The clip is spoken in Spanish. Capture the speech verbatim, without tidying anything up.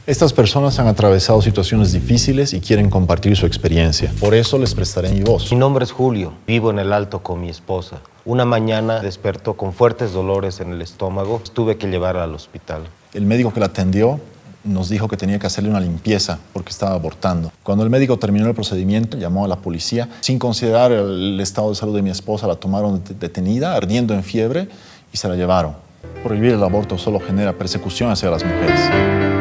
Estas personas han atravesado situaciones difíciles y quieren compartir su experiencia. Por eso les prestaré mi voz. Mi nombre es Julio, vivo en el Alto con mi esposa. Una mañana despertó con fuertes dolores en el estómago. Tuve que llevarla al hospital. El médico que la atendió nos dijo que tenía que hacerle una limpieza porque estaba abortando. Cuando el médico terminó el procedimiento, llamó a la policía. Sin considerar el estado de salud de mi esposa, la tomaron detenida, ardiendo en fiebre, y se la llevaron. Prohibir el aborto solo genera persecución hacia las mujeres.